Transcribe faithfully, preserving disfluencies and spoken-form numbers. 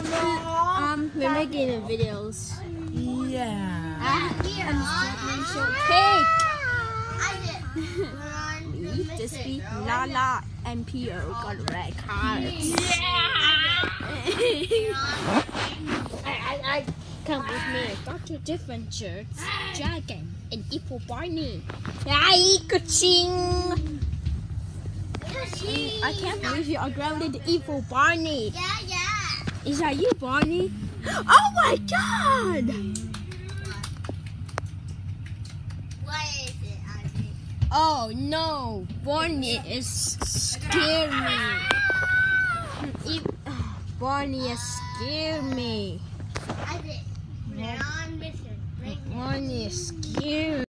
Um, we're making the videos. Yeah. Ah, and short cake. This week, Lala and P O got red cards. I, I, I come with me. Got two different shirts, Dragon and Evil Barney. Ay, kuching! I can't believe you are grounded Evil Barney. Yeah, yeah. Is that you, Barney? Oh my God! What is it, Ivy? Oh no, Barney is scared me. Barney is scared me. Ivy, we're on mission. Right now. Barney is scared.